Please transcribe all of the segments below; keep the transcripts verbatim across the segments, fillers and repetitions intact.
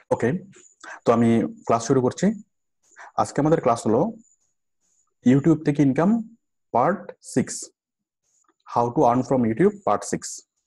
ওকে, তো আমি ক্লাস শুরু করছি। আজকে আমাদের ক্লাস হলো ইউটিউব থেকে income part six, how to earn from YouTube part six.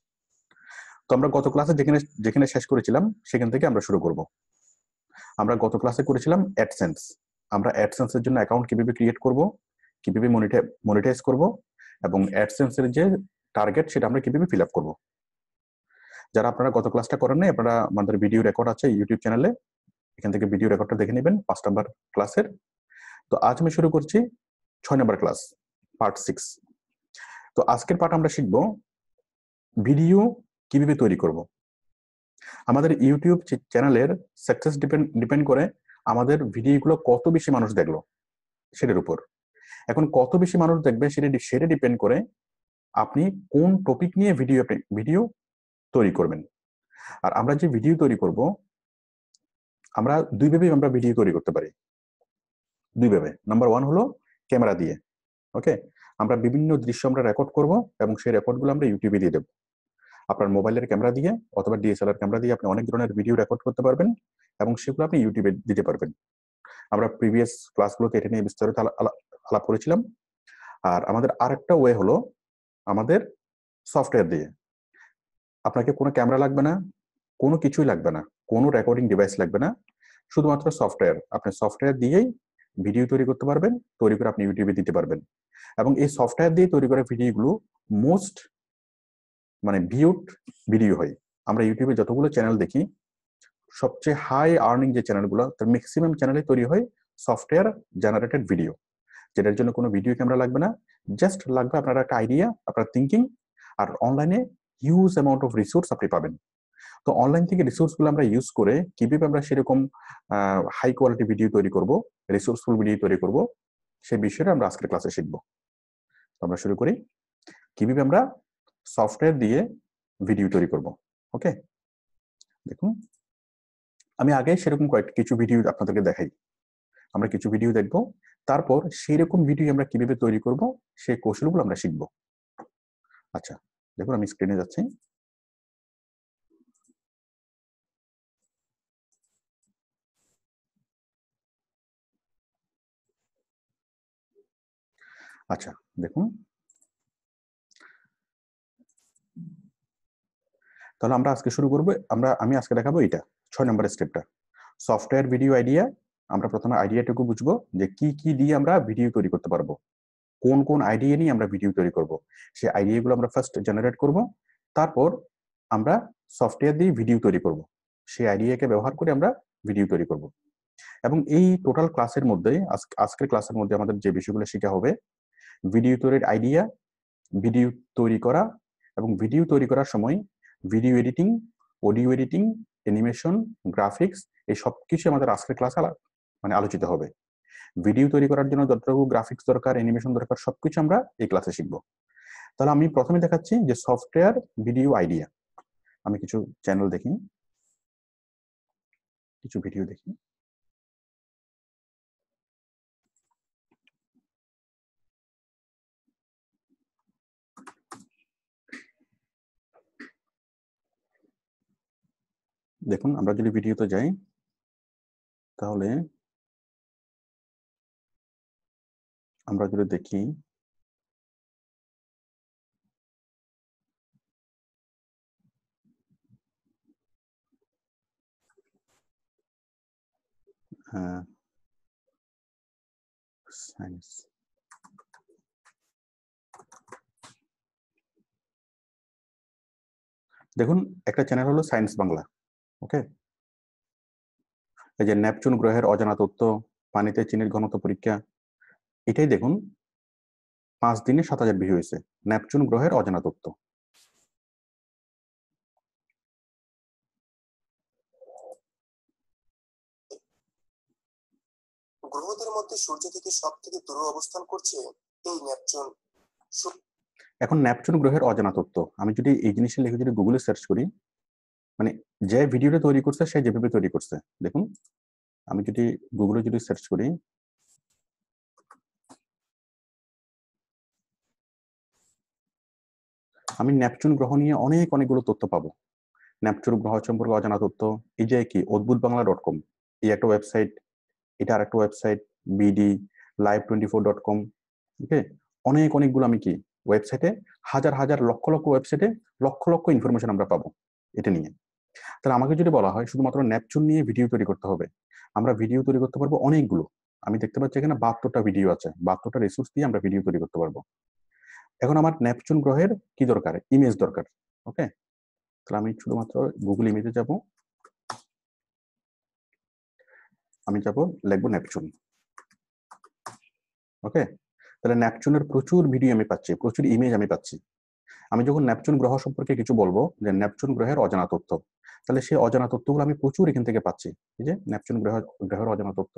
তো আমরা গত ক্লাসে যেখানে যেখানে শেষ করেছিলাম সেখান থেকে আমরা শুরু করব। আমরা গত ক্লাসে করেছিলাম অ্যাডসেন্স। আমরা অ্যাডসেন্সের জন্য অ্যাকাউন্ট কিভাবে ক্রিয়েট করব, কিভাবে মনিটাইজ করব, এবং অ্যাডসেন্সের যে টার্গেট সেটা আমরা কিভাবে ফিল আপ করব। যারা আপনারা গত ক্লাসটা করেন নাই, আপনারা আমাদের ভিডিও রেকর্ড আছে ইউটিউব চ্যানেলে, এখান থেকে ভিডিও রেকর্ডটা দেখে নেবেন পাঁচ নাম্বার ক্লাসের। তো আজ আমি শুরু করছি ছয় নম্বর ক্লাস, পার্ট সিক্স। তো আজকের পার্ট আমরা শিখব ভিডিও কিভাবে তৈরি করব। আমাদের ইউটিউব চ্যানেলের সাকসেস ডিপেন্ড ডিপেন্ড করে আমাদের ভিডিওগুলো কত বেশি মানুষ দেখলো সেটার উপর। এখন কত বেশি মানুষ দেখবে সেটা সেটা ডিপেন্ড করে আপনি কোন টপিক নিয়ে ভিডিও ভিডিও তৈরি করবেন। আর আমরা যে ভিডিও তৈরি করব, আমরা দুইভাবে আমরা ভিডিও তৈরি করতে পারি। দুইভাবে। নাম্বার ওয়ান হলো ক্যামেরা দিয়ে। ওকে, আমরা বিভিন্ন দৃশ্য আমরা রেকর্ড করব এবং সেই রেকর্ডগুলো আমরা ইউটিউবে দিয়ে দেব। আপনার মোবাইলের ক্যামেরা দিয়ে অথবা ডিএসএলআর ক্যামেরা দিয়ে আপনি অনেক ধরনের ভিডিও রেকর্ড করতে পারবেন এবং সেগুলো আপনি ইউটিউবে দিতে পারবেন। আমরা প্রিভিয়াস ক্লাসগুলোতে এটা নিয়ে বিস্তারিত আলাপ করেছিলাম। আর আমাদের আরেকটা ওয়ে হলো আমাদের সফটওয়্যার দিয়ে। আপনাকে কোনো ক্যামেরা লাগবে না, কোনো কিছুই লাগবে না, কোনো রেকর্ডিং ডিভাইস লাগবে না, শুধুমাত্র সফটওয়্যার। আপনি সফটওয়্যার দিয়েই ভিডিও তৈরি করতে পারবেন, তৈরি করে আপনি ইউটিউবে দিতে পারবেন। এবং এই সফটওয়্যার দিয়ে তৈরি করা ভিডিওগুলো মোস্ট মানে ভিউড ভিডিও হয়। আমরা ইউটিউবে যতগুলো চ্যানেল দেখি, সবচেয়ে হাই আর্নিং যে চ্যানেলগুলো, তার ম্যাক্সিমাম চ্যানেলে তৈরি হয় সফটওয়্যার জেনারেটেড ভিডিও, যেটার জন্য কোনো ভিডিও ক্যামেরা লাগবে না। জাস্ট লাগবে আপনার একটা আইডিয়া, আপনার থিঙ্কিং, আর অনলাইনে হিউজ অ্যামাউন্ট অফ রিসোর্স আপনি পাবেন। তো অনলাইন থেকে রিসোর্সগুলো আমরা ইউজ করে কিভাবে আমরা সেরকম হাই কোয়ালিটি ভিডিও তৈরি করব, রিসোর্সফুল ভিডিও তৈরি করব, সেই বিষয়টা আমরা আজকের ক্লাসে শিখব। আমরা শুরু করি কিভাবে আমরা সফটওয়্যার দিয়ে ভিডিও তৈরি করব। ওকে, দেখুন আমি আগে সেরকম কয়েক কিছু ভিডিও আপনাদেরকে দেখাই। আমরা কিছু ভিডিও দেখব, তারপর সেই রকম ভিডিও আমরা কিভাবে তৈরি করব সেই কৌশলগুলো আমরা শিখব। আচ্ছা, দেখুন আমি স্ক্রিনে যাচ্ছি। আচ্ছা দেখুন, তাহলে আমরা আজকে শুরু করবো। আমরা আমি আজকে দেখাবো এটা ছয় নম্বর স্টেপটা, সফটওয়্যার ভিডিও আইডিয়া। আমরা প্রথমে আইডিয়াটুকু বুঝবো যে কি কি দিয়ে আমরা ভিডিও তৈরি করতে পারবো, কোন কোন আইডিয়া নিয়ে আমরা ভিডিও তৈরি করব। সেই আইডিয়াগুলো আমরা ফার্স্ট জেনারেট করব, তারপর আমরা সফটওয়্যার দিয়ে ভিডিও তৈরি করব। সেই আইডিয়াকে ব্যবহার করে আমরা ভিডিও তৈরি করব। এবং এই টোটাল ক্লাসের মধ্যে আজকের ক্লাসের মধ্যে আমাদের যে বিষয়গুলো শেখা হবে, ভিডিও তৈরির আইডিয়া, ভিডিও তৈরি করা, এবং ভিডিও তৈরি করার সময় video editing, audio editing, animation, graphics, এই সব কিছু আমাদের আজকের ক্লাসে মানে আলোচিত হবে। ভিডিও তৈরি করার জন্য যতটুকু গ্রাফিক্স দরকার, অ্যানিমেশন দরকার, সবকিছু আমরা এই ক্লাসে শিখবো। তাহলে আমি প্রথমে দেখাচ্ছি যে সফটওয়্যার ভিডিও আইডিয়া। আমি কিছু চ্যানেল দেখি, কিছু ভিডিও দেখি। দেখুন আমরা যদি ভিডিওতে যাই তাহলে আমরা যদি দেখি, হ্যাঁ সায়েন্স, দেখুন একটা চ্যানেল হলো সায়েন্স বাংলা। ওকে, এই যে নেপচুন গ্রহের অজানা তথ্য, পানিতে চিনির ঘনত্ব পরীক্ষা, এটাই দেখুন পাঁচ দিনে সাত হাজার ভিউ হয়েছে, নেপচুন গ্রহের অজানা তথ্য। গ্রহদের মধ্যে সূর্য থেকে সব থেকে দূরে অবস্থান করছে এই নেপচুন। এখন নেপচুন গ্রহের অজানা তথ্য, আমি যদি এই জিনিসটা লিখে যদি গুগলে সার্চ করি, মানে যে ভিডিওটা তৈরি করছে সে যেভাবে তৈরি করছে, দেখুন আমি যদি গুগলে যদি সার্চ করি, আমি নেপচুন গ্রহ নিয়ে অনেক অনেকগুলো তথ্য পাবো। নেপচুন গ্রহ সম্পর্কে অজানা তথ্য, এই যে কি অদ্ভুত বাংলা ডট কম, এই একটা ওয়েবসাইট, এটা আর একটা website, BD live twenty four dot com. Okay, অনেক অনেকগুলো আমি কি ওয়েবসাইটে, হাজার হাজার লক্ষ লক্ষ ওয়েবসাইটে লক্ষ লক্ষ ইনফরমেশন আমরা পাবো এটা নিয়ে। তাহলে আমাকে যদি বলা হয় শুধুমাত্র নেপচুন নিয়ে ভিডিও তৈরি করতে হবে, আমরা ভিডিও তৈরি করতে পারবো অনেকগুলো। আমি দেখতে পাচ্ছি এখানে বাহাত্তরটা ভিডিও আছে, বাহাত্তরটা রিসোর্স দিয়ে আমরা ভিডিও তৈরি করতে পারবো। এখন আমার নেপচুন গ্রহের কি দরকার? ইমেজ দরকার। ওকে, তাহলে আমি শুধুমাত্র গুগল ইমেজে যাব, আমি যাব লিখবো নেপচুন। ওকে, তাহলে নেপচুনের প্রচুর ভিডিও আমি পাচ্ছি, প্রচুর ইমেজ আমি পাচ্ছি। আমি যখন নেপচুন গ্রহ সম্পর্কে কিছু বলবো যে নেপচুন গ্রহের অজানা তথ্য, তাহলে সেই অজানা তথ্যগুলো আমি প্রচুর এখান থেকে পাচ্ছি। এই যে নেপচুন গ্রহ গ্রহের অজানা তথ্য,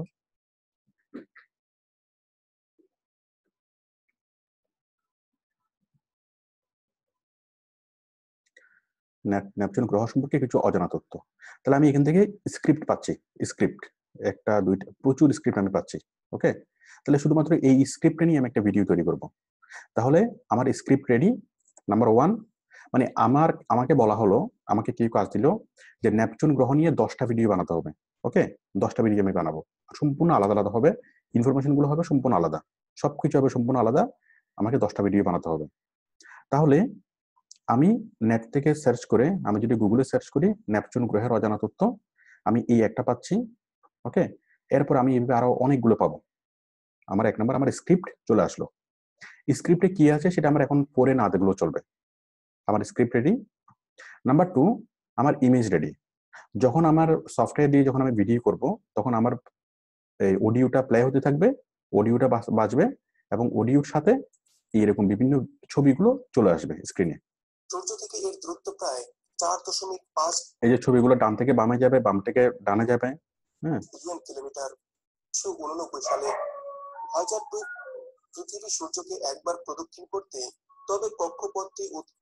নেপচুন গ্রহ সম্পর্কে কিছু অজানা তথ্য। তাহলে আমি এখান থেকে স্ক্রিপ্ট পাচ্ছি, স্ক্রিপ্ট একটা দুইটা প্রচুর স্ক্রিপ্ট আমি পাচ্ছি। ওকে, তাহলে শুধুমাত্র এই স্ক্রিপ্ট নিয়ে আমি একটা ভিডিও তৈরি করব। তাহলে আমার স্ক্রিপ্ট রেডি। নাম্বার ওয়ান, মানে আমার আমাকে বলা হলো, আমাকে কি কাজ দিল যে নেপচুন গ্রহ নিয়ে দশটা ভিডিও বানাতে হবে। ওকে, দশটা ভিডিও আমি বানাবো, সম্পূর্ণ আলাদা আলাদা হবে, ইনফরমেশন গুলো হবে সম্পূর্ণ আলাদা, সবকিছু হবে সম্পূর্ণ আলাদা, আমাকে দশটা ভিডিও বানাতে হবে। তাহলে আমি নেট থেকে সার্চ করে, আমি যদি গুগলে সার্চ করি নেপচুন গ্রহের অজানা তথ্য, আমি এই একটা পাচ্ছি। ওকে, এরপর আমি এইভাবে আরো অনেকগুলো পাবো। আমার এক নম্বর আমার স্ক্রিপ্ট চলে আসলো। স্ক্রিপ্টে কি আছে সেটা আমার এখন পড়ে না দেখলেও চলবে, আমার স্ক্রিপ্ট রেডি। নাম্বার টু, আমার ইমেজ রেডি। যখন আমার সফটওয়্যার দিয়ে যখন আমি ভিডিও করব, তখন আমার এই অডিওটা প্লে হতে থাকবে, অডিওটা বাজবে এবং অডিওর সাথে এরকম বিভিন্ন ছবিগুলো চলে আসবে স্ক্রিনে। সূর্য থেকে এর দূরত্ব প্রায় চার দশমিক পাঁচ, এই যে ছবিগুলো ডান থেকে বামে যাবে, বাম থেকে ডানে যাবে। হ্যাঁ, বিলিয়ন কিলোমিটার। উনিশশো উননব্বই সালে হাজার পৃথিবী সূর্যকে একবার প্রদক্ষিণ করতে, তবে কক্ষপথটি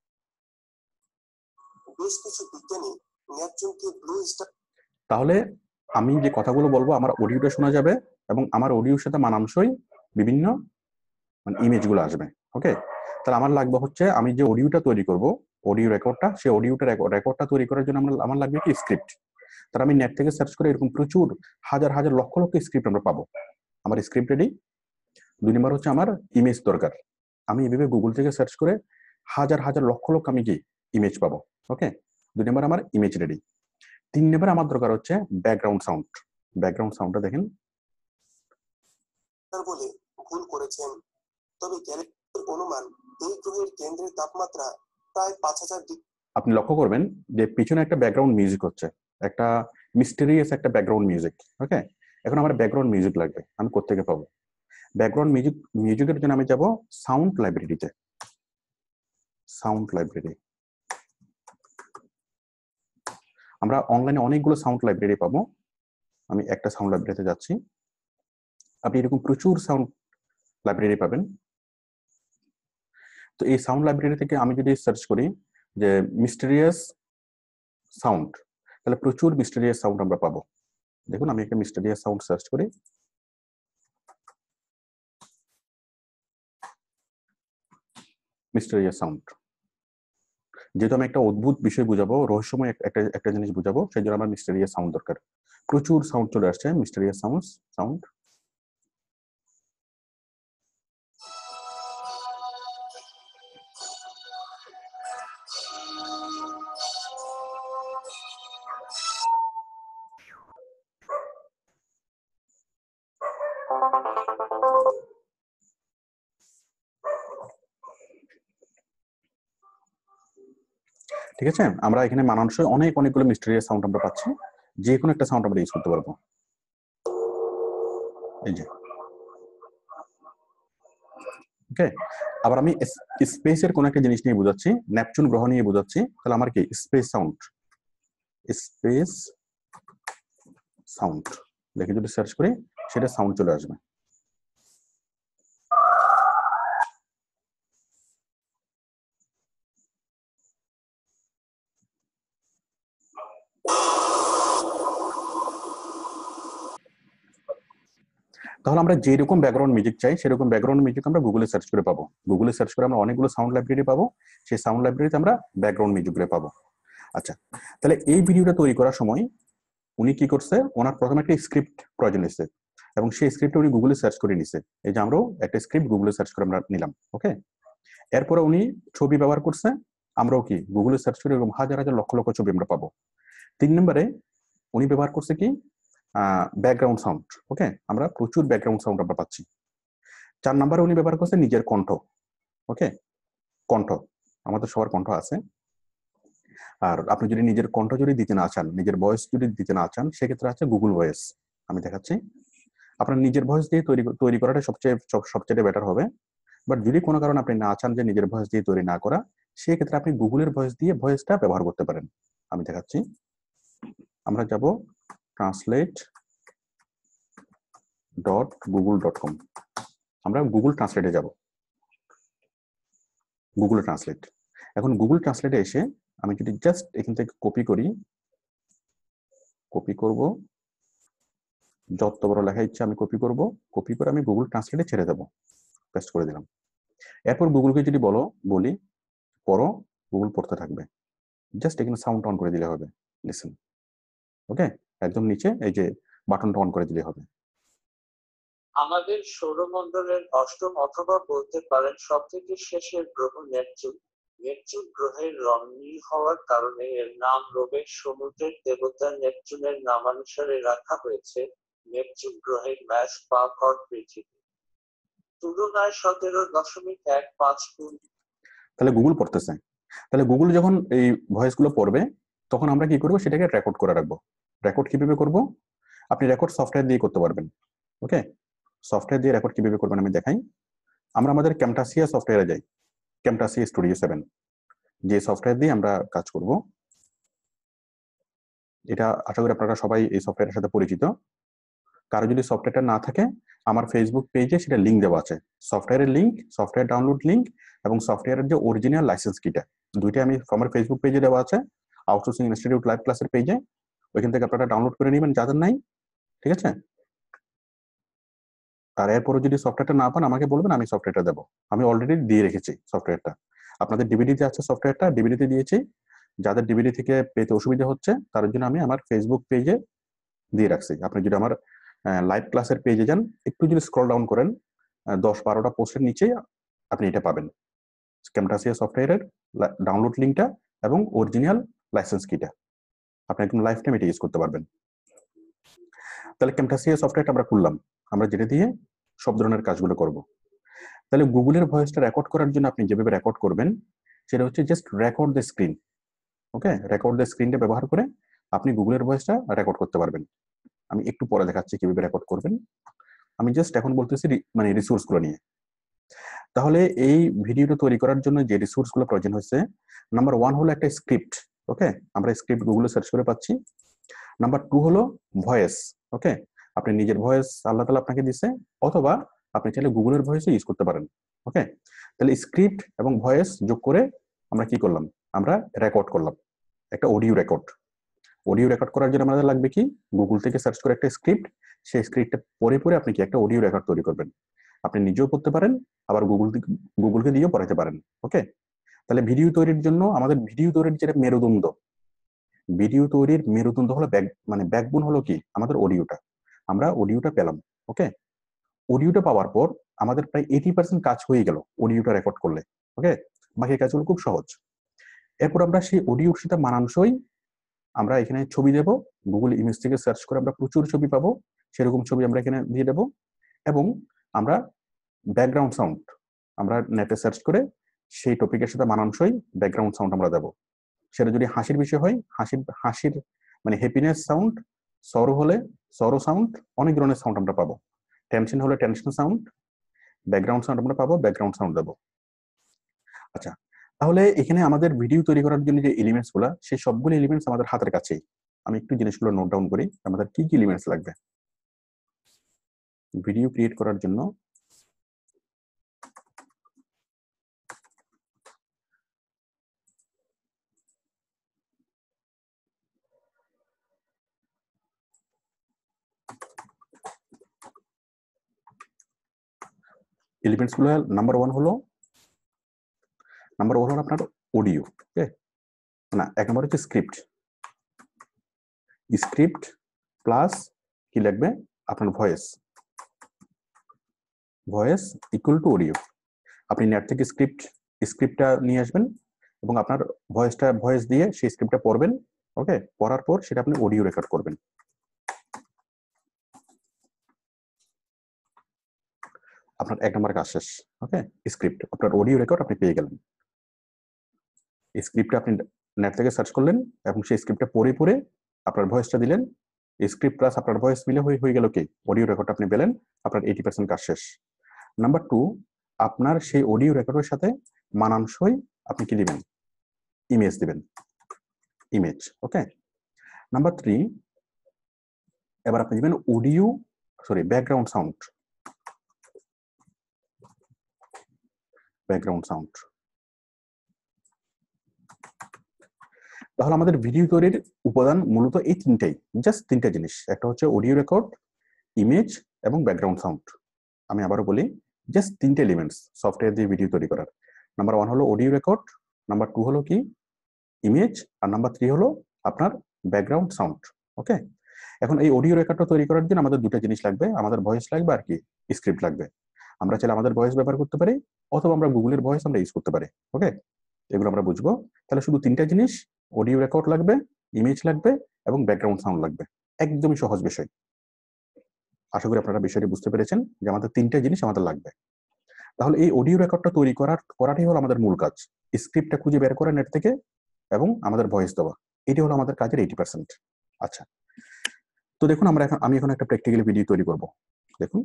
বেশ কিছু বিজ্ঞানী নেপচুনকে ব্লু স্টার। তাহলে আমি যে কথাগুলো বলবো আমার অডিওটা শোনা যাবে এবং আমার অডিওর সাথে মানানসই বিভিন্ন মানে ইমেজগুলো আসবে। ওকে, তাহলে আমার লাগবে হচ্ছে আমি যে অডিওটা তৈরি করব, অডিও রেকর্ডটা, সেই অডিওটা রেকর্ডটা তৈরি করার জন্য আমার আমার লাগবে কি স্ক্রিপ্ট। তাহলে আমি নেট থেকে সার্চ করে এরকম প্রচুর হাজার হাজার লক্ষ লক্ষ স্ক্রিপ্ট আমরা পাবো। আমার স্ক্রিপ্ট রেডি। দুই নম্বর হচ্ছে আমার ইমেজ দরকার। আমি এভাবে গুগল থেকে সার্চ করে হাজার হাজার লক্ষ লক্ষ আমি কি ইমেজ পাবো। ওকে, দুই নম্বর আমার ইমেজ রেডি। তিন নম্বর আমার দরকার হচ্ছে ব্যাকগ্রাউন্ড সাউন্ড। ব্যাকগ্রাউন্ড সাউন্ডটা দেখেন, বলে ভুল করেছেন, তবে গ্যালাক্সির অনুমান এই গ্রহের কেন্দ্রের তাপমাত্রা প্রায় পাঁচ হাজার ডিগ্রি। আপনি লক্ষ্য করবেন যে পিছনে একটা ব্যাকগ্রাউন্ড মিউজিক হচ্ছে, একটা মিস্টেরিয়াস একটা ব্যাকগ্রাউন্ড মিউজিক। ওকে, এখন আমার ব্যাকগ্রাউন্ড মিউজিক লাগবে, আমি কোত্থেকে পাবো? ব্যাকগ্রাউন্ড মিউজিক মিউজিকের জন্য আমি যাব সাউন্ড লাইব্রেরিতে। সাউন্ড লাইব্রেরি, আমরা অনলাইনে অনেকগুলো সাউন্ড লাইব্রেরি পাবো। আমি একটা সাউন্ড লাইব্রেরিতে যাচ্ছি, আপনি এরকম প্রচুর সাউন্ড লাইব্রেরি পাবেন। তো এই সাউন্ড লাইব্রেরি থেকে আমি যদি সার্চ করি যে মিস্টেরিয়াস সাউন্ড, তাহলে প্রচুর মিস্টেরিয়াস সাউন্ড আমরা পাবো। দেখুন আমি একটা মিস্টেরিয়াস সাউন্ড সার্চ করি, মিস্টেরিয়াস সাউন্ড। যেহেতু আমি একটা অদ্ভুত বিষয় বুঝাবো, রহস্যময় একটা একটা জিনিস বুঝাবো, সেই জন্য আমার মিস্টেরিয়াস সাউন্ড দরকার। প্রচুর সাউন্ড চলে আসছে, মিস্টেরিয়াস সাউন্ড সাউন্ড ঠিক আছে। আমরা এখানে মানানসই অনেক অনেকগুলো মিস্টেরিয়াস সাউন্ড আমরা পাচ্ছি, যে কোনো একটা সাউন্ড আমরা ইউজ করতে পারবো। এই যে ওকে, আবার আমি স্পেসের কোন একটা জিনিস নিয়ে বোঝাচ্ছি, নেপচুন গ্রহ নিয়ে বোঝাচ্ছি, তাহলে আমার কি স্পেস সাউন্ড, স্পেস সাউন্ড দেখে যদি সার্চ করি সেটা সাউন্ড চলে আসবে। তাহলে আমরা যেরকম ব্যাকগ্রাউন্ড মিউজিক চাই সেরকম ব্যাকগ্রাউন্ড মিউজিক আমরা গুগলে সার্চ করে পাবো। গুগলে সার্চ করে আমরা অনেকগুলো সাউন্ড লাইব্রেরি পাবো, সেই সাউন্ড লাইব্রেরিতে আমরা ব্যাকগ্রাউন্ড মিউজিকগুলো পাবো। আচ্ছা, তাহলে এই ভিডিওটা তৈরি করার সময় উনি কি করছে, ওনার প্রথমে একটা স্ক্রিপ্ট প্রয়োজন হয়েছে এবং সেই স্ক্রিপ্ট উনি গুগলে সার্চ করে নিছে। এই যে আমরাও একটা স্ক্রিপ্ট গুগলে সার্চ করে আমরা নিলাম। ওকে, এরপরে উনি ছবি ব্যবহার করছে, আমরাও কি গুগলে সার্চ করে এরকম হাজার হাজার লক্ষ লক্ষ ছবি আমরা পাবো। তিন নম্বরে উনি ব্যবহার করছে কি ব্যাকগ্রাউন্ড সাউন্ড। ওকে, আমরা প্রচুর ব্যাকগ্রাউন্ড সাউন্ড আমরা পাচ্ছি। চার নম্বরে উনি ব্যবহার করছে নিজের কণ্ঠ। ওকে, কণ্ঠ আমাদের সবার কণ্ঠ আছে, আর আপনি যদি নিজের কণ্ঠ যদি দিতে না চান, নিজের ভয়েস যদি দিতে না চান, সেক্ষেত্রে আছে গুগল ভয়েস। আমি দেখাচ্ছি, আপনার নিজের ভয়েস দিয়ে তৈরি তৈরি করাটা সবচেয়ে সবচেয়ে বেটার হবে। বাট যদি কোনো কারণে আপনি না চান যে নিজের ভয়েস দিয়ে তৈরি না করা, সেক্ষেত্রে আপনি গুগলের ভয়েস দিয়ে ভয়েসটা ব্যবহার করতে পারেন। আমি দেখাচ্ছি, আমরা যাব translate dot Google dot com, আমরা গুগল ট্রান্সলেটে যাব, গুগল ট্রান্সলেট। এখন গুগল ট্রান্সলেটে এসে আমি যদি জাস্ট এখান থেকে কপি করি, কপি করব, যত বড় লেখা ইচ্ছে আমি কপি করব, কপি করে আমি গুগল ট্রান্সলেটে ছেড়ে দেবো, পেস্ট করে দিলাম। এরপর গুগলকে যদি বলো বলি পড়ো, গুগল পড়তে থাকবে। জাস্ট এখানে সাউন্ড অন করে দিলে হবে, লিসেন। ওকে, একদম নিচে এই যে বাটনটা অন করে দিলে হবে। আমাদের সৌরমণ্ডলের অষ্টম অথবা বলতে পারেন সবথেকে শেষের গ্রহ নেপচুন। নেপচুন গ্রহের রং নীল হওয়ার কারণে এর নাম রোবের সমুদ্রের দেবতা নেপচুনের নামানুসারে রাখা হয়েছে। নেপচুন গ্রহের ব্যাস বা ভর পৃথিবী তুলনায় সতেরো দশমিক এক পাঁচ গুণ। তাহলে গুগল পড়তেছে, তাহলে গুগল যখন এই ভয়েসগুলো পড়বে তখন আমরা কি করবো, সেটাকে রেকর্ড করে রাখবো। রেকর্ড কিভাবে করব, আপনি রেকর্ড সফটওয়্যার দিয়ে করতে পারবেন। ওকে, সফটওয়্যার দিয়ে রেকর্ড কিভাবে করবেন আমি দেখাই। আমরা আমাদের ক্যামটাসিয়া সফটওয়্যারে যাই, ক্যামটাসিয়া স্টুডিও সেভেন, যে সফটওয়্যার দিয়ে আমরা কাজ করব। এটা আশা করি আপনারা সবাই এই সফটওয়্যারের সাথে পরিচিত। কারো যদি সফটওয়্যারটা না থাকে, আমার ফেসবুক পেজে সেটা লিঙ্ক দেওয়া আছে, সফটওয়্যারের লিঙ্ক, সফটওয়্যার ডাউনলোড লিঙ্ক এবং সফটওয়্যারের যে অরিজিনাল লাইসেন্স কিটা, দুইটা আমি আমার ফেসবুক পেজে দেওয়া আছে, আউটসোর্সিং ইনস্টিটিউট লাইভ ক্লাসের পেজে। ওইখান থেকে আপনারা ডাউনলোড করে নেবেন যাদের নাই, ঠিক আছে। আর এরপরে যদি সফটওয়্যারটা না পান আমাকে বলবেন, আমি সফটওয়্যারটা দেবো। আমি অলরেডি দিয়ে রেখেছি সফটওয়্যারটা, আপনাদের ডিভিডিতে আছে সফটওয়্যারটা, ডিভিডিতে দিয়েছি। যাদের ডিভিডি থেকে পেতে অসুবিধা হচ্ছে তার জন্য আমি আমার ফেসবুক পেজে দিয়ে রাখছি। আপনি যদি আমার লাইভ ক্লাসের পেজে যান, একটু যদি স্ক্রল ডাউন করেন, দশ বারোটা পোস্টের নিচে আপনি এটা পাবেন, ক্যামটাসিয়া সফটওয়্যারের ডাউনলোড লিঙ্কটা এবং অরিজিনাল লাইসেন্স কিটা। আপনি একদম লাইফ টাইম এটা ইউজ করতে পারবেন। তাহলে ক্যামটাসিয়া সফটওয়্যারটা আমরা খুললাম, আমরা যেটা দিয়ে সব ধরনের কাজগুলো করব। তাহলে গুগলের ভয়েসটা রেকর্ড করার জন্য আপনি যেভাবে রেকর্ড করবেন সেটা হচ্ছে just record the screen. Okay, record the স্ক্রিনটা ব্যবহার করে আপনি গুগলের ভয়েসটা রেকর্ড করতে পারবেন। আমি একটু পরে দেখাচ্ছি কিভাবে রেকর্ড করবেন। আমি জাস্ট এখন বলতেছি মানে রিসোর্সগুলো নিয়ে। তাহলে এই ভিডিওটা তৈরি করার জন্য যে রিসোর্সগুলো প্রয়োজন হয়েছে, নাম্বার ওয়ান হলো একটা স্ক্রিপ্ট। ওকে, আমরা স্ক্রিপ্ট গুগলে সার্চ করে পাচ্ছি। নাম্বার টু হলো ভয়েস। ওকে, আপনি নিজের ভয়েস আল্লাহ তাআলা আপনাকে দিছে, অথবা আপনি চাইলে গুগলের ভয়েসও ইউজ করতে পারেন। ওকে, তাহলে স্ক্রিপ্ট এবং ভয়েস যোগ করে আমরা কি করলাম, আমরা রেকর্ড করলাম একটা অডিও রেকর্ড। অডিও রেকর্ড করার জন্য আমাদের লাগবে কি, গুগল থেকে সার্চ করে একটা স্ক্রিপ্ট, সেই স্ক্রিপ্টটা পড়ে পড়ে আপনি কি একটা অডিও রেকর্ড তৈরি করবেন। আপনি নিজেও করতে পারেন, আবার গুগল গুগলকে দিয়েও পড়াতে পারেন। ওকে, তাহলে ভিডিও তৈরির জন্য আমাদের ভিডিও তৈরির যেটা মেরুদণ্ড, ভিডিও তৈরির মেরুদণ্ড হলো ব্যাক মানে ব্যাকবোন হলো কি আমাদের অডিওটা। আমরা অডিওটা পেলাম। ওকে, অডিওটা পাওয়ার পর আমাদের প্রায় এইটি পার্সেন্ট কাজ হয়ে গেল অডিওটা রেকর্ড করলে। ওকে, বাকি কাজগুলো খুব সহজ। এরপর আমরা সেই অডিওর সাথে মানানসই আমরা এখানে ছবি দেব, গুগল ইমেজ থেকে সার্চ করে আমরা প্রচুর ছবি পাবো, সেরকম ছবি আমরা এখানে দিয়ে দেব। এবং আমরা ব্যাকগ্রাউন্ড সাউন্ড আমরা নেটে সার্চ করে সেই টপিকের সাথে মানানসই ব্যাকগ্রাউন্ড সাউন্ড আমরা দেব। সেটা যদি হাসির বিষয় হয়, হাসির হাসির মানে হ্যাপিনেস সাউন্ড, সরো হলে সরো সাউন্ড, অনেক ধরনের সাউন্ড আমরা পাবো। টেনশন হলে টেনশন সাউন্ড, ব্যাকগ্রাউন্ড সাউন্ড আমরা পাবো, ব্যাকগ্রাউন্ড সাউন্ড দেবো। আচ্ছা, তাহলে এখানে আমাদের ভিডিও তৈরি করার জন্য যে এলিমেন্টস গুলা, সেই সবগুলো এলিমেন্টস আমাদের হাতের কাছেই। আমি একটু জিনিসগুলো নোট ডাউন করি, আমাদের কি কি এলিমেন্টস লাগবে ভিডিও ক্রিয়েট করার জন্য। এলিমেন্টস গুলো নাম্বার ওয়ান হলো নাম্বার ওয়ান হলো আপনার অডিও। ওকে, না, এক নম্বর হচ্ছে স্ক্রিপ্ট। স্ক্রিপ্ট প্লাস কি লাগবে আপনার voice, voice equal to audio. আপনি নেট থেকে স্ক্রিপ্ট স্ক্রিপ্টটা নিয়ে আসবেন এবং আপনার ভয়েসটা ভয়েস দিয়ে সেই স্ক্রিপ্টটা পড়বেন। ওকে, পড়ার পর সেটা আপনি অডিও রেকর্ড করবেন। আপনার এক নম্বর কাজ শেষ। ওকে, স্ক্রিপ্ট, আপনার অডিও রেকর্ড আপনি পেয়ে গেলেন। স্ক্রিপ্টটা আপনি নেট থেকে সার্চ করলেন এবং সেই স্ক্রিপ্টটা পড়ে পড়ে আপনার ভয়েসটা দিলেন। স্ক্রিপ্ট প্লাস আপনার ভয়েস মিলে হয়ে হয়ে গেল কি অডিও রেকর্ড আপনি পেলেন। আপনার এইটি পার্সেন্ট কাজ শেষ। নাম্বার টু, আপনার সেই অডিও রেকর্ডের সাথে মানানসই আপনি কি দিবেন, ইমেজ দিবেন, ইমেজ। ওকে, নাম্বার থ্রি, এবার আপনি দিবেন audio sorry background sound, background sound. তাহলে আমাদের ভিডিও তৈরির উপাদান মূলত এই তিনটাই, জাস্ট তিনটা জিনিস। একটা হচ্ছে অডিও রেকর্ড, ইমেজ এবং ব্যাকগ্রাউন্ড সাউন্ড। আমি আবারও বলি, জাস্ট তিনটে এলিমেন্টস সফটওয়্যার দিয়ে ভিডিও তৈরি করার। নাম্বার ওয়ান হলো অডিও রেকর্ড, নাম্বার টু হলো কি ইমেজ, আর নাম্বার থ্রি হলো আপনার ব্যাকগ্রাউন্ড সাউন্ড। ওকে, এখন এই অডিও রেকর্ডটা তৈরি করার জন্য আমাদের দুটো জিনিস লাগবে, আমাদের ভয়েস লাগবে আর কি স্ক্রিপ্ট লাগবে। আমরা চাইলে আমাদের ভয়েস ব্যবহার করতে পারি অথবা আমরা গুগলের ভয়েস আমরা ইউজ করতে পারি। ওকে, এগুলো আমরা বুঝবো। তাহলে শুধু তিনটা জিনিস, অডিও রেকর্ড লাগবে, ইমেজ লাগবে এবং ব্যাকগ্রাউন্ড সাউন্ড লাগবে। একদমই সহজ বিষয়। আশা করি আপনারা বিষয়টি বুঝতে পেরেছেন যে আমাদের তিনটা জিনিস আমাদের লাগবে। তাহলে এই অডিও রেকর্ডটা তৈরি করার করাটাই হলো আমাদের মূল কাজ। স্ক্রিপ্টটা খুঁজে বের করা নেট থেকে এবং আমাদের ভয়েস দেওয়া, এটি হলো আমাদের কাজের এইটি পার্সেন্ট। আচ্ছা, তো দেখুন আমরা এখন আমি এখন একটা প্র্যাকটিক্যালি ভিডিও তৈরি করব। দেখুন,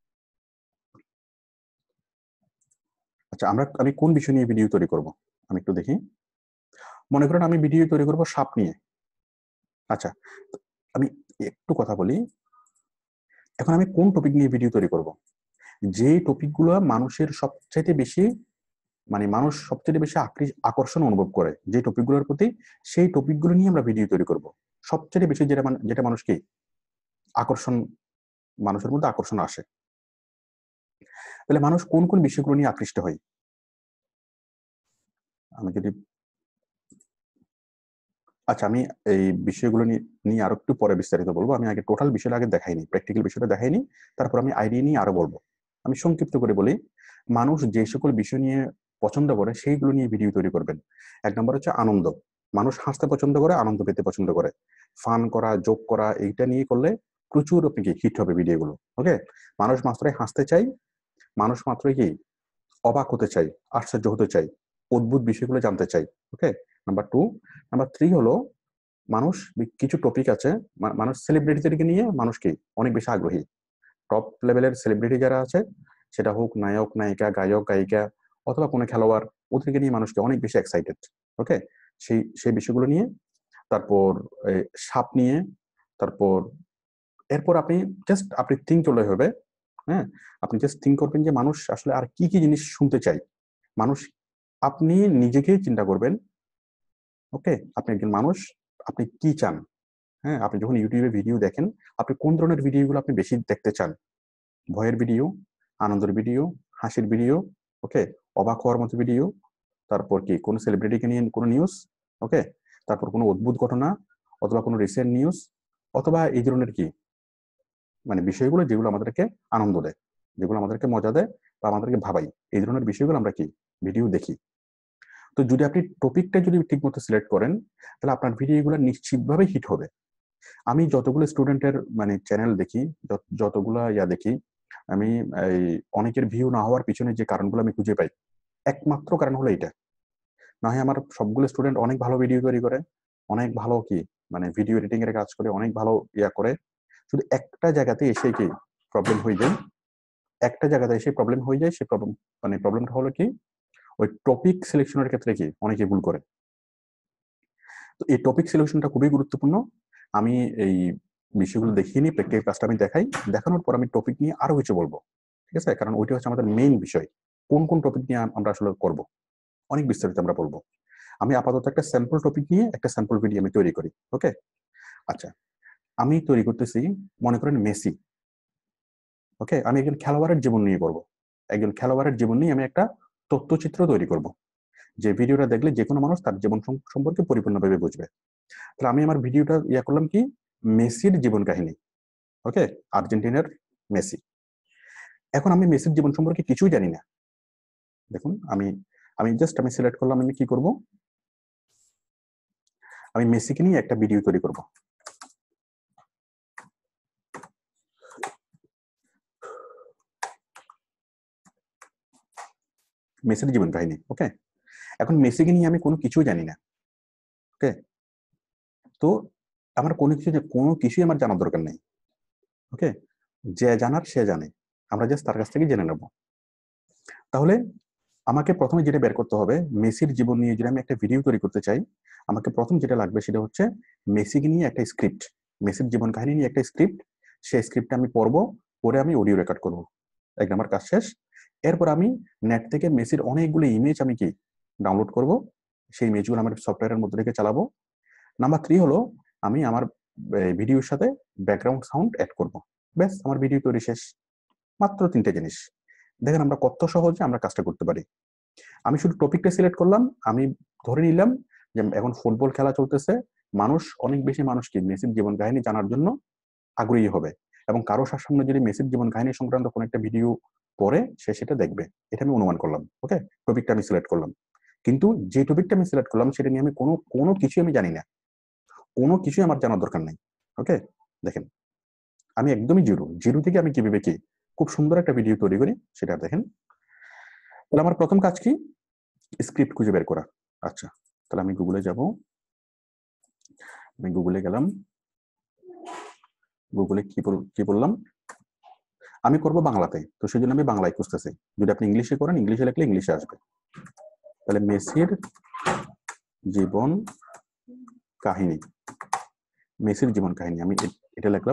আচ্ছা আমরা আমি কোন বিষয় নিয়ে ভিডিও তৈরি করব আমি একটু দেখি। মনে করেন আমি ভিডিও তৈরি করব সাপ নিয়ে। আচ্ছা, আমি একটু কথা বলি, এখন আমি কোন টপিক নিয়ে ভিডিও তৈরি করব, যে টপিকগুলো মানুষের সবচাইতে বেশি মানে মানুষ সবচেয়ে বেশি আকর্ষণ অনুভব করে, যে টপিকগুলোর প্রতি, সেই টপিকগুলো নিয়ে আমরা ভিডিও তৈরি করব। সবচেয়ে বেশি যেটা যেটা মানুষকে আকর্ষণ, মানুষের মধ্যে আকর্ষণ আসে। তাহলে মানুষ কোন কোন বিষয়গুলো নিয়ে আকৃষ্ট হয়, আমি যদি আচ্ছা আমি এই বিষয়গুলো নিয়ে আরো একটু পরে বিস্তারিত বলবো। আমি আগে টোটাল বিষয়টা আগে দেখাইনি, প্র্যাকটিক্যাল বিষয়টা দেখাইনি, তারপর আমি আইডিয়া নিয়ে আরো বলবো। আমি সংক্ষিপ্ত করে বলি, মানুষ যে সকল বিষয় নিয়ে পছন্দ করে সেইগুলো নিয়ে ভিডিও তৈরি করবেন। এক নম্বর হচ্ছে আনন্দ, মানুষ হাসতে পছন্দ করে, আনন্দ পেতে পছন্দ করে, ফান করা, জোক করা, এইটা নিয়ে করলে প্রচুর আপনি কি হিট হবে ভিডিওগুলো। ওকে, মানুষ মাত্রই হাসতে চাই, মানুষ মাত্রই কি অবাক হতে চাই, আশ্চর্য হতে চাই, অদ্ভুত বিষয়গুলো জানতে চাই। Okay, number two. Number three হলো মানুষ কিছু টপিক আছে, মানুষ সেলিব্রিটিদেরকে নিয়ে মানুষ কি অনেক বেশি আগ্রহী। টপ লেভেলের সেলিব্রিটি যারা আছে, সেটা হোক নায়ক নায়িকা, গায়ক গায়িকা অথবা কোনো খেলোয়াড়, ওদেরকে নিয়ে মানুষকে অনেক বেশি এক্সাইটেড। ওকে, সেই সেই বিষয়গুলো নিয়ে, তারপর সাপ নিয়ে, তারপর এরপর আপনি জাস্ট আপনি থিঙ্ক করলে হবে। হ্যাঁ, আপনি জাস্ট থিঙ্ক করবেন যে মানুষ আসলে আর কি কি জিনিস শুনতে চাই, মানুষ, আপনি নিজেকেই চিন্তা করবেন। ওকে, আপনি একজন মানুষ, আপনি কি চান। হ্যাঁ, আপনি যখন ইউটিউবে ভিডিও দেখেন, আপনি কোন ধরনের ভিডিওগুলো আপনি বেশি দেখতে চান, ভয়ের ভিডিও, আনন্দের ভিডিও, হাসির ভিডিও, ওকে, অবাক হওয়ার মতো ভিডিও, তারপর কি কোনো সেলিব্রিটিকে নিয়ে কোনো নিউজ, ওকে, তারপর কোনো অদ্ভুত ঘটনা অথবা কোনো রিসেন্ট নিউজ, অথবা এই ধরনের কি মানে বিষয়গুলো যেগুলো আমাদেরকে আনন্দ দেয়, যেগুলো আমাদেরকে মজা দেয় বা আমাদেরকে ভাবাই, এই ধরনের বিষয়গুলো আমরা কি ভিডিও দেখি। তো যদি আপনি টপিকটা যদি ঠিক মতো সিলেক্ট করেন, তাহলে আপনার ভিডিওগুলো নিশ্চিতভাবে হিট হবে। আমি যতগুলো স্টুডেন্টের মানে চ্যানেল দেখি, যতগুলা ইয়া দেখি, আমি এই অনেকের ভিউ না হওয়ার পিছনে যে কারণগুলো আমি খুঁজে পাই, একমাত্র কারণ হলো এটা। না হয় আমার সবগুলো স্টুডেন্ট অনেক ভালো ভিডিও তৈরি করে, অনেক ভালো কি মানে ভিডিও এডিটিং এর কাজ করে, অনেক ভালো ইয়া করে, শুধু একটা জায়গাতে এসে কি প্রবলেম হয়ে যায়, একটা জায়গাতে এসে প্রবলেম হয়ে যায়। সে প্রবলেম মানে প্রবলেমটা হলো কি, ওই টপিক সিলেকশনের ক্ষেত্রে কি অনেকে ভুল করে। তো এই টপিক সিলেকশনটা খুবই গুরুত্বপূর্ণ। আমি এই বিষয়গুলো দেখিয়ে নিই, প্র্যাকটিক্যাল ক্লাসটা আমি দেখাই, দেখানোর পর আমি টপিক নিয়ে আরো কিছু বলবো। ঠিক আছে, কারণ ওইটা হচ্ছে আমাদের মেইন বিষয়, কোন কোন টপিক নিয়ে আমরা আসলে করব, অনেক বিস্তারিত আমরা বলবো। আমি আপাতত একটা স্যাম্পল টপিক নিয়ে একটা স্যাম্পল ভিডিও আমি তৈরি করি। ওকে, আচ্ছা আমি তৈরি করতেছি, মনে করেন মেসি। ওকে, আমি একজন খেলোয়াড়ের জীবন নিয়ে করব, একজন খেলোয়াড়ের জীবন নিয়ে আমি একটা তথ্যচিত্র তৈরি করব, যে ভিডিওটা দেখলে যে কোনো মানুষ তার জীবন সম্পর্কে পরিপূর্ণভাবে বুঝবে। তাহলে আমি আমার ভিডিওটা ইয়া করলাম কি, মেসির জীবন কাহিনী। ওকে, আর্জেন্টিনার মেসি। এখন আমি মেসির জীবন সম্পর্কে কিছুই জানি না। দেখুন আমি আমি জাস্ট আমি সিলেক্ট করলাম, আমি কি করব, আমি মেসিকে নিয়ে একটা ভিডিও তৈরি করব। মেসির জীবন কাহিনী। ওকে, এখন মেসিকে নিয়ে আমি কোনো কিছুই জানি না। ওকে, তো আমার কোনো কিছু কোনো কিছুই আমার জানার দরকার নেই। ওকে, যে জানার সে জানে, আমরা জাস্ট তার কাছ থেকে জেনে নেব। তাহলে আমাকে প্রথমে যেটা বের করতে হবে, মেসির জীবন নিয়ে যদি আমি একটা ভিডিও তৈরি করতে চাই, আমাকে প্রথম যেটা লাগবে সেটা হচ্ছে মেসিকে নিয়ে একটা স্ক্রিপ্ট, মেসির জীবন কাহিনী নিয়ে একটা স্ক্রিপ্ট। সেই স্ক্রিপ্টটা আমি পড়বো, পরে আমি অডিও রেকর্ড করবো। এক নাম্বার কাজ শেষ। এরপর আমি নেট থেকে মেসির অনেকগুলো ইমেজ আমি কি ডাউনলোড করব, সেই ইমেজগুলো আমার সফটওয়্যারের মধ্যে রেখে চালাবো। নাম্বার থ্রি হলো আমি আমার ভিডিওর সাথে ব্যাকগ্রাউন্ড সাউন্ড অ্যাড করব। ব্যাস, আমার ভিডিও তৈরি শেষ। মাত্র তিনটে জিনিস। দেখেন আমরা কত সহজে আমরা কাজটা করতে পারি। আমি শুধু টপিকটা সিলেক্ট করলাম, আমি ধরে নিলাম যে এখন ফুটবল খেলা চলতেছে, মানুষ অনেক বেশি মানুষ কি মেসির জীবন কাহিনী জানার জন্য আগ্রহী হবে, এবং কারো সামনে যদি মেসির জীবন কাহিনী সংক্রান্ত কোনো একটা ভিডিও পরে সে সেটা দেখবে, এটা আমি অনুমান করলাম। ওকে, টপিকটা আমি সিলেক্ট করলাম, কিন্তু যে টপিকটা আমি সিলেক্ট করলাম সেটা নিয়ে আমি কোনো কোনো কিছু আমি জানি না, কোনো কিছুই আমার জানার দরকার নেই। ওকে, দেখেন আমি একদমই জিরো জিরো থেকে আমি কিভাবে কি খুব সুন্দর একটা ভিডিও তৈরি করি সেটা দেখেন। তাহলে আমার প্রথম কাজ কি, স্ক্রিপ্ট খুঁজে বের করা। আচ্ছা, তাহলে আমি গুগলে যাব, আমি গুগলে গেলাম, গুগলে কি কি বললাম, আমি করব বাংলাতে, তো সেই জন্য আমি বাংলায় খুঁজতেছি। যদি আপনি ইংলিশে করেন, ইংলিশে লিখলে ইংলিশে আসবে। তাহলে মেসির জীবন কাহিনী, মেসির জীবন কাহিনী আমি এটা লিখলাম।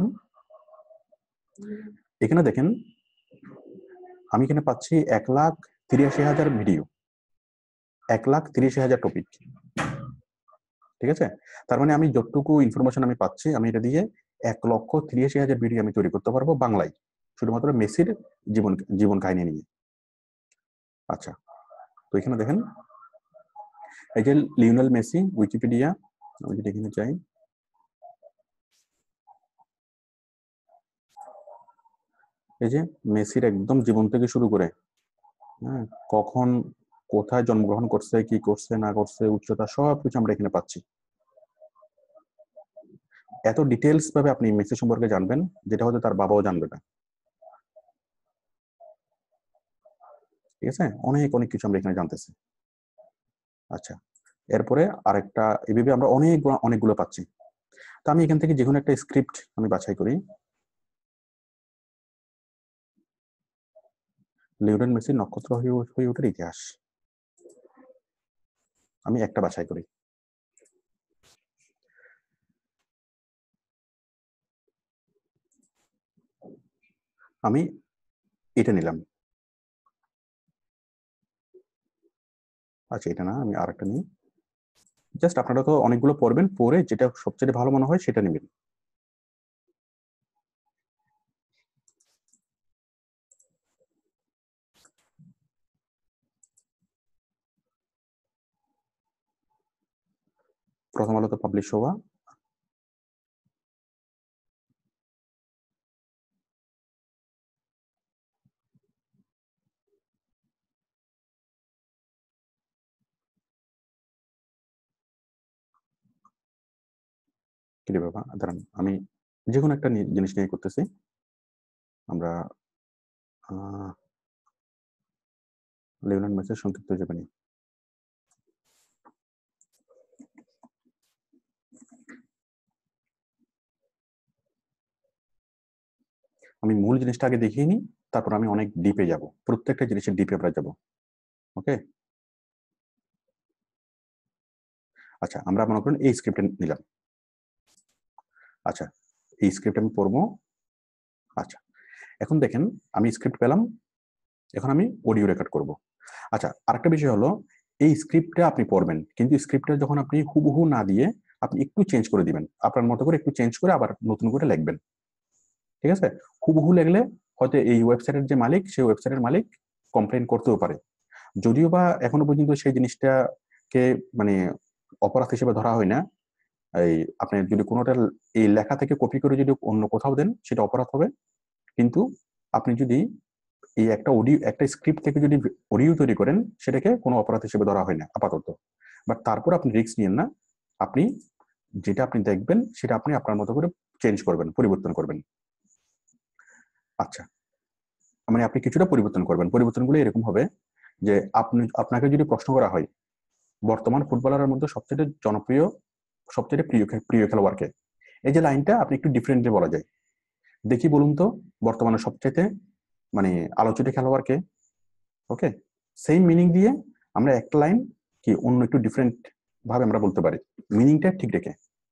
এখানে দেখেন আমি এখানে পাচ্ছি এক লাখ তিরাশি হাজার ভিডিও, এক লাখ তিরাশি হাজার টপিক। ঠিক আছে, তার মানে আমি যতটুকু ইনফরমেশন আমি পাচ্ছি, আমি এটা দিয়ে এক লক্ষ তিরাশি হাজার ভিডিও আমি তৈরি করতে পারবো বাংলায়, শুধুমাত্র মেসির জীবন জীবন কাহিনী নিয়ে। আচ্ছা, তো এখানে দেখেন এই যে লিওনেল মেসি উইকিপিডিয়া, আমি যদি এখানে চাই, এই যে মেসির একদম জীবন থেকে শুরু করে, হ্যাঁ, কখন কোথায় জন্মগ্রহণ করছে, কি করছে না করছে, উচ্চতা, সব কিছু আমরা এখানে পাচ্ছি। এত ডিটেলস ভাবে আপনি মেসি সম্পর্কে জানবেন যেটা হয়তো তার বাবাও জানবে না। ঠিক আছে, অনেক অনেক কিছু আমরা এখানে জানতেছি। আচ্ছা, এরপরে আরেকটা, এভাবে আমরা অনেক অনেকগুলো পাচ্ছি। তো আমি এখান থেকে যে কোনো একটা স্ক্রিপ্ট আমি বাছাই করি। লিওনেল মেসি নক্ষত্র হয়ে ওঠার ইতিহাস, আমি একটা বাছাই করি। আমি এটা নিলাম। আচ্ছা, এটা না, আমি আরেকটা নিই। জাস্ট আপনারা তো অনেকগুলো পড়বেন, পড়ে যেটা সবচেয়ে ভালো মনে হয় সেটা নেবেন। প্রথম আলোতে পাবলিশ হওয়া, কি রে বাবা, দাঁড়ান আমি যে কোনো একটা জিনিস নিয়ে করতেছি। আমরা লিওনেল মেসির সংক্ষিপ্ত জীবনী, আমি মূল জিনিসটা আগে দেখিয়ে নিই, তারপর আমি অনেক ডিপে যাব, প্রত্যেকটা জিনিসের ডিপে আমরা যাব। ওকে, আচ্ছা আমরা মনে করেন এই স্ক্রিপ্ট নিলাম। আচ্ছা, এই স্ক্রিপ্ট আমি পড়বো। আচ্ছা, এখন দেখেন আমি স্ক্রিপ্ট পেলাম, এখন আমি অডিও রেকর্ড করব। আচ্ছা, আরেকটা বিষয় হলো, এই স্ক্রিপ্টটা আপনি পড়বেন, কিন্তু স্ক্রিপ্টটা যখন আপনি হুবহু না দিয়ে আপনি একটু চেঞ্জ করে দিবেন, আপনার মতো করে একটু চেঞ্জ করে আবার নতুন করে লিখবেন। ঠিক আছে, হুবহু লিখলে হয়তো এই ওয়েবসাইটের যে মালিক, সেই ওয়েবসাইটের মালিক কমপ্লেন করতেও পারে, যদিও বা এখনো পর্যন্ত সেই জিনিসটাকে মানে অপরাধ হিসেবে ধরা হয় না। এই আপনি যদি কোনোটা এই লেখা থেকে কপি করে যদি অন্য কোথাও দেন সেটা অপরাধ হবে, কিন্তু আপনি যদি এই একটা অডিও একটা স্ক্রিপ্ট থেকে যদি অডিও তৈরি করেন সেটাকে কোনো অপরাধ হিসেবে ধরা হয় না আপাতত। বাট তারপর আপনি রিস্ক নিয়েন না, আপনি যেটা আপনি দেখবেন সেটা আপনি আপনার মতো করে চেঞ্জ করবেন, পরিবর্তন করবেন। আচ্ছা, মানে আপনি কিছুটা পরিবর্তন করবেন। পরিবর্তনগুলো এরকম হবে যে আপনি আপনাকে যদি প্রশ্ন করা হয় বর্তমান ফুটবলারের মধ্যে সবচেয়ে জনপ্রিয় সবচেয়ে প্রিয় প্রিয় খেলোয়াড়কে, এই যে লাইনটা আপনি একটু ডিফারেন্টলি বলা যায়, দেখি বলুন তো বর্তমানে সবচেয়ে মানে আলোচিত খেলোয়াড়কে। ওকে, সেম মিনিং দিয়ে আমরা একটা লাইন কি অন্য একটু ডিফারেন্ট ভাবে আমরা বলতে পারি, মিনিংটা ঠিক রেখে।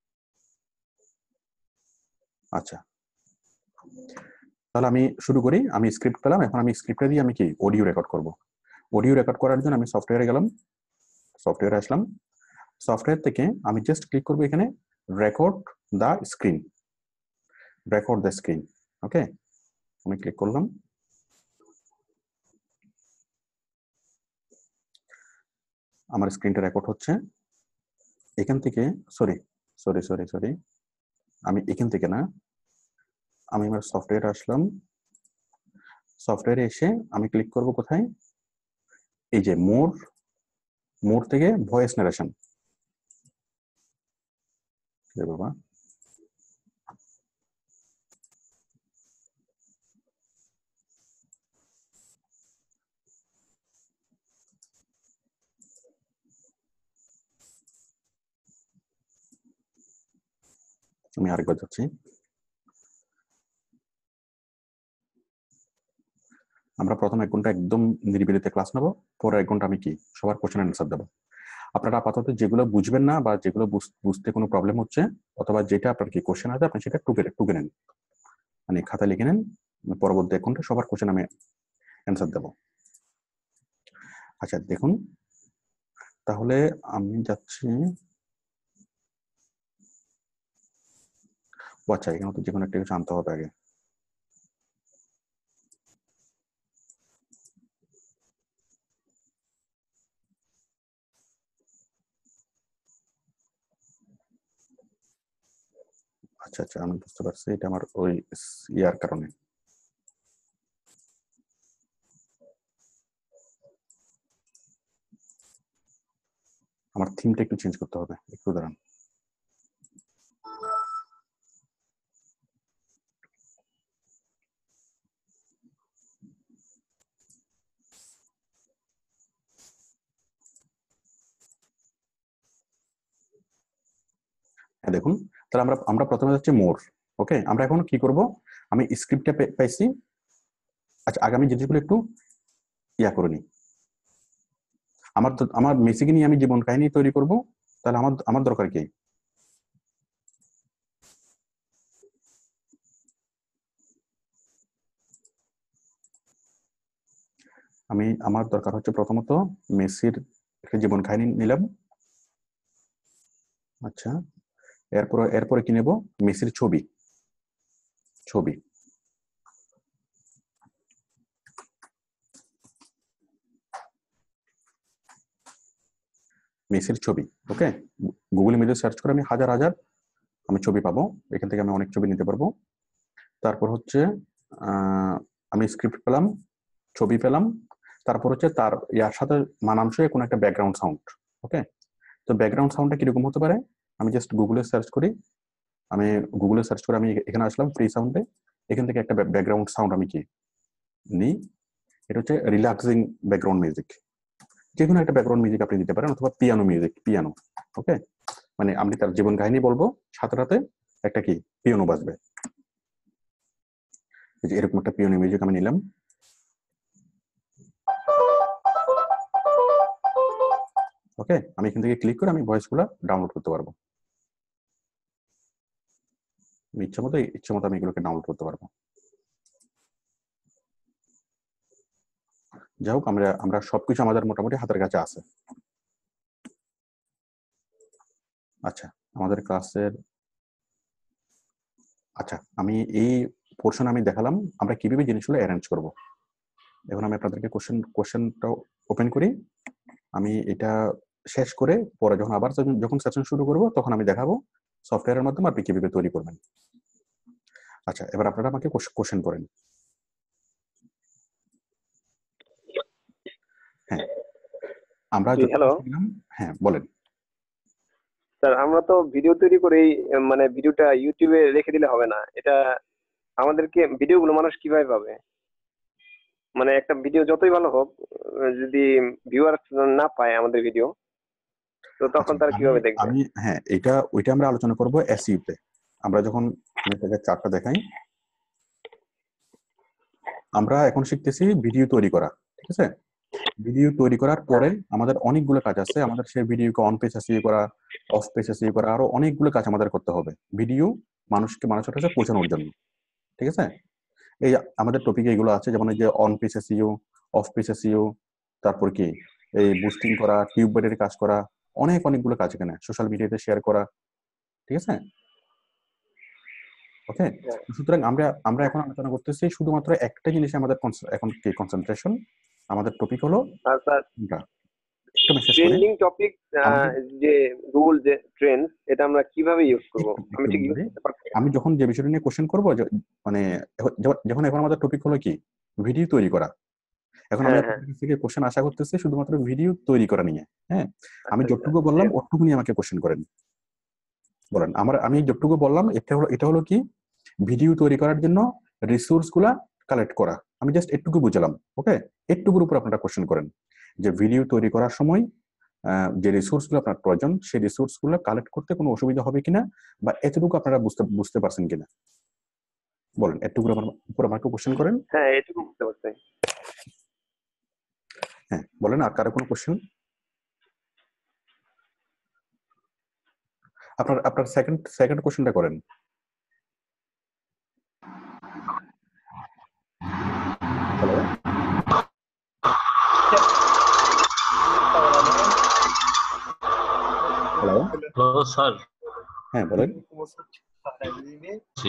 আচ্ছা, তাহলে আমি শুরু করি। আমি স্ক্রিপ্ট পেলাম, এখন আমি স্ক্রিপ্টটা দিয়ে আমি কি অডিও রেকর্ড করব। অডিও রেকর্ড করার জন্য আমি সফটওয়্যারে গেলাম, সফটওয়্যারে আসলাম। সফটওয়্যার থেকে আমি জাস্ট ক্লিক করবো এখানে record the screen, record the screen. Okay, আমি ক্লিক করলাম। আমার স্ক্রিনটা রেকর্ড হচ্ছে। এখান থেকে সরি সরি সরি সরি আমি এখান থেকে না, আমি আমার সফটওয়্যারে আসলাম। সফটওয়্যারে এসে আমি ক্লিক করব কোথায়, এই যে মোর, মোর থেকে ভয়েস নারেশন। বাবা, আমি আরেকবার যাচ্ছি। আমরা প্রথম এক ঘন্টা একদম নিরিবিলিতে ক্লাস নেবো, পরে এক ঘন্টা আমি কি সবার কোশ্চেন অ্যান্সার দেবো। আপনারা আপাতত যেগুলো বুঝবেন না বা যেগুলো বুঝতে কোনো প্রবলেম হচ্ছে অথবা যেটা আপনার কি কোশ্চেন আছে আপনি সেটা টুকে টুকে নেন, মানে খাতা লিখে নেন। পরবর্তী এক ঘন্টা সবার কোশ্চেন আমি অ্যান্সার দেবো। আচ্ছা দেখুন, তাহলে আমি যাচ্ছি। আচ্ছা, এখানে তো যে কোনো একটা কিছু আনতে হবে আগে। আচ্ছা আচ্ছা, আমি বুঝতে পারছি, এটা আমার ওই ইয়ার কারণে। আমার থিমটা একটু চেঞ্জ করতে হবে, একটু দাঁড়ান। হ্যাঁ দেখুন, তাহলে আমরা আমরা প্রথমে যাচ্ছি মোর। ওকে, আমরা এখন কি করব, আমি স্ক্রিপ্টটা পাইছি। আচ্ছা, আগামী জিনিসগুলো একটু ইয়া করে নিই। আমার তো আমার মেসিকে নিয়ে আমি জীবন কাহিনী তৈরি করব, তাহলে আমার আমার দরকার কি, আমি আমার দরকার হচ্ছে প্রথমত মেসির একটা জীবন কাহিনী নিলাম। আচ্ছা, এরপরে এরপরে কি নেব, মেসির ছবি, ছবি মেসির ছবি। ওকে, গুগল ইমেজে সার্চ করে আমি হাজার হাজার আমি ছবি পাবো, এখান থেকে আমি অনেক ছবি নিতে পারবো। তারপর হচ্ছে আমি স্ক্রিপ্ট পেলাম, ছবি পেলাম, তারপর হচ্ছে তার ইয়ার সাথে মানানসই কোনো একটা ব্যাকগ্রাউন্ড সাউন্ড। ওকে, তো ব্যাকগ্রাউন্ড সাউন্ডটা কিরকম হতে পারে, আমি জাস্ট গুগলে সার্চ করি। আমি গুগলে সার্চ করে আমি এখানে আসলাম ফ্রি সাউন্ডে, এখান থেকে একটা ব্যাকগ্রাউন্ড সাউন্ড আমি কি নিই, এটা হচ্ছে রিল্যাক্সিং ব্যাকগ্রাউন্ড মিউজিক। যে কোনো একটা ব্যাকগ্রাউন্ড মিউজিক আপনি দিতে পারেন, অথবা পিয়ানো মিউজিক, পিয়ানো। ওকে, মানে আমি তার জীবন কাহিনী বলবো, সাথে সাথে একটা কি পিয়ানো বাজবে। এরকম একটা পিয়ানো মিউজিক আমি নিলাম। ওকে, আমি এখান থেকে ক্লিক করে আমি ভয়েসগুলো ডাউনলোড করতে পারবো। ইচ্ছা মতো ইচ্ছা মতো আমি এগুলোকে ডাউনলোড করতে পারবো। যাই হোক, আমরা আমরা সবকিছু আমাদের মোটামুটি হাতের কাছে আছে। আচ্ছা, আমাদের ক্লাসের আচ্ছা আমি এই পোর্শন আমি দেখালাম আমরা কিভাবে জিনিসগুলো অ্যারেঞ্জ করব। এখন আমি আপনাদেরকে কোশ্চেন কোশ্চেনটা ওপেন করি। আমি এটা শেষ করে পরে যখন আবার যখন- যখন সেশন শুরু করব তখন আমি দেখাবো সফটওয়্যারের মাধ্যমে আপনি কিভাবে তৈরি করবেন। আচ্ছা, এবার আপনারা আমাকে কোশ্চেন করেন। হ্যাঁ, আমরা জি, যত হ্যালো শিখলাম, হ্যাঁ বলেন। স্যার। আমরা তো ভিডিও তৈরি করেই আহ, মানে ভিডিওটা ইউটিউবে রেখে দিলে হবে না। এটা আমাদেরকে ভিডিওগুলো মানুষ কিভাবে পাবে? মানে একটা ভিডিও যতই ভালো হোক, আহ, যদি ভিউয়ার না পায় আমাদের ভিডিও, তো তখন আচ্ছা, তারা আমি কিভাবে দেখবে? আমি হ্যাঁ, এটা ওইটা আমরা আলোচনা করব এসইও তে। আমরা যখন আমি আপনাকে চার্টটা দেখাই, আমরা এখন শিখতেছি ভিডিও তৈরি করা, ঠিক আছে? ভিডিও তৈরি করার পরে আমাদের অনেকগুলো কাজ আছে। আমাদের সেই ভিডিওকে অন পেজ এসইও করা, অফ পেজ এসইও করা, আরো অনেকগুলো কাজ আমাদের করতে হবে ভিডিও মানুষকে মানুষের কাছে পৌঁছানোর জন্য, ঠিক আছে? এই আমাদের টপিকে এগুলো আছে, যেমন এই যে on page SEO, off page SEO, তারপর কি এই বুস্টিং করা, টিউব বাইটের কাজ করা, অনেক অনেকগুলো কাজ এখানে, সোশ্যাল মিডিয়াতে শেয়ার করা, ঠিক আছে? ওকে, হ্যাঁ। সুতরাং আমরা আমরা এখন আলোচনা করতেছি শুধুমাত্র একটা জিনিসে আমাদের কনস- এখন কি কনসেন্ট্রেশন। আমাদের টপিক হলো আর স্যার, কোনটা? একটু আমি শেষ করি। ট্রেন্ডিং টপিক, আমাদের যে গুগল যে ট্রেন্ডস, এটা আমরা কিভাবে ইউজ করব? একটু আমি একটু ঠিক ইউজ বলি। করতে পারছি না। আমি যখন যে বিষয়টা নিয়ে কোশ্চেন করবো, যে- মানে এখন- যখন যখন এখন আমাদের টপিক হলো কি ভিডিও তৈরি করা, এখন আমি হ্যাঁ, হ্যাঁ। আপনাদের কাছ থেকে কোশ্চেন আশা করতেছি শুধুমাত্র ভিডিও তৈরি করা নিয়ে। হ্যাঁ, আমি আচ্ছা, আচ্ছা, যতটুকু ঠিক বললাম আছে। ওটুকু নিয়ে আমাকে কোশ্চেন করেন। বলেন, আমার আমি যতটুকু বললাম এটা হলো এটা হলো কি ভিডিও তৈরি করার জন্য রিসোর্স গুলা কালেক্ট করা। আমি জাস্ট একটুকু বুঝলাম, ওকে? একটুকুর উপর আপনারা কোশ্চেন করেন যে ভিডিও তৈরি করার সময় আহ, যে রিসোর্স গুলো আপনার প্রয়োজন সেই রিসোর্স গুলো কালেক্ট করতে কোনো অসুবিধা হবে কিনা, বা এতটুকু আপনারা বুঝতে বুঝতে পারছেন কিনা। বলেন, একটুকুর আমার উপর আমাকে কোশ্চেন করেন। হ্যাঁ, এটুকু বুঝতে পারছি। হ্যাঁ বলেন, আর কারো কোনো কোশ্চেন? আপনার আপনার সেকেন্ড সেকেন্ড কোশ্চেনটা করেন। Hello, hello, hello sir. হ্যাঁ বলেন। জি।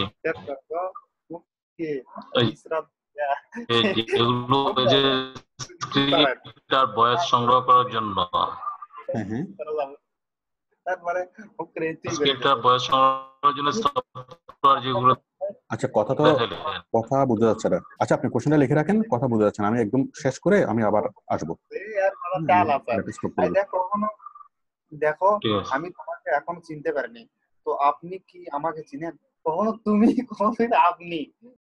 এই এই যেগুলো এই যে স্ক্রিপ্ট আর ভয়েস সংগ্রহ করার জন্য হ্যাঁ হ্যাঁ স্ক্রিপ্ট আর ভয়েস সংগ্রহ করার জন্য সফটওয়্যার যেগুলো আচ্ছা, কথা তো দেখাইলেন। কথা বোঝা যাচ্ছে না। আচ্ছা, আপনি কোশ্চেনটা লিখে রাখেন, কথা বোঝা যাচ্ছে না। আমি একদম শেষ করে আমি আবার আসবো। স্টপ করে দিচ্ছি। দেখো, ঠিক আছে। আমি তোমাকে এখনো চিনতে পারিনি, তো আপনি কি আমাকে চিনেন? কখনো তুমি, কোনোদিন আপনি।